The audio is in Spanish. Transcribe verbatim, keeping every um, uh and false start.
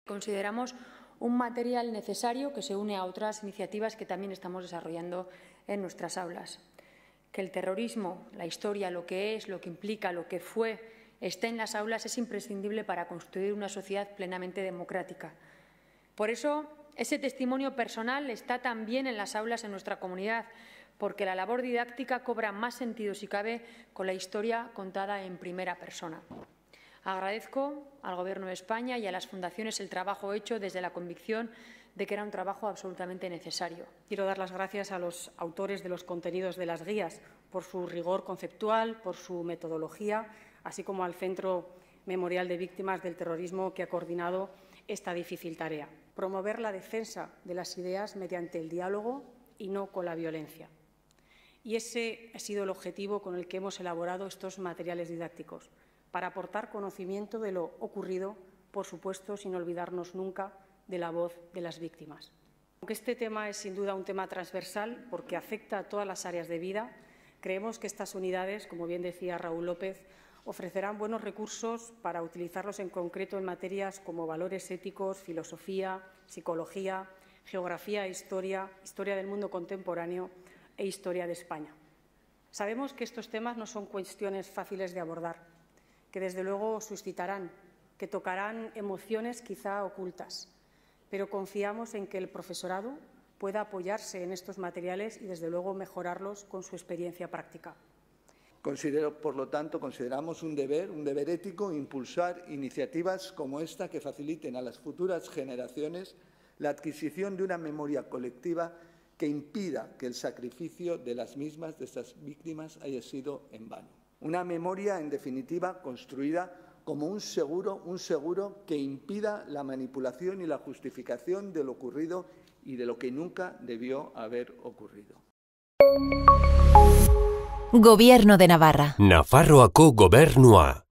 Consideramos un material necesario que se une a otras iniciativas que también estamos desarrollando en nuestras aulas. Que el terrorismo, la historia, lo que es, lo que implica, lo que fue, esté en las aulas es imprescindible para construir una sociedad plenamente democrática. Por eso, ese testimonio personal está también en las aulas en nuestra comunidad, porque la labor didáctica cobra más sentido, si cabe, con la historia contada en primera persona. Agradezco al Gobierno de España y a las fundaciones el trabajo hecho desde la convicción de que era un trabajo absolutamente necesario. Quiero dar las gracias a los autores de los contenidos de las guías por su rigor conceptual, por su metodología, así como al Centro Memorial de Víctimas del Terrorismo que ha coordinado esta difícil tarea. Promover la defensa de las ideas mediante el diálogo y no con la violencia. Y ese ha sido el objetivo con el que hemos elaborado estos materiales didácticos, para aportar conocimiento de lo ocurrido, por supuesto, sin olvidarnos nunca de la voz de las víctimas. Aunque este tema es sin duda un tema transversal porque afecta a todas las áreas de vida, creemos que estas unidades, como bien decía Raúl López, ofrecerán buenos recursos para utilizarlos en concreto en materias como valores éticos, filosofía, psicología, geografía e historia, historia del mundo contemporáneo e historia de España. Sabemos que estos temas no son cuestiones fáciles de abordar, que desde luego suscitarán, que tocarán emociones quizá ocultas, pero confiamos en que el profesorado pueda apoyarse en estos materiales y desde luego mejorarlos con su experiencia práctica. Considero, por lo tanto, consideramos un deber, un deber ético, impulsar iniciativas como esta que faciliten a las futuras generaciones la adquisición de una memoria colectiva que impida que el sacrificio de las mismas, de estas víctimas, haya sido en vano. Una memoria, en definitiva, construida como un seguro, un seguro que impida la manipulación y la justificación de lo ocurrido y de lo que nunca debió haber ocurrido. Gobierno de Navarra. Nafarroako Gobernua.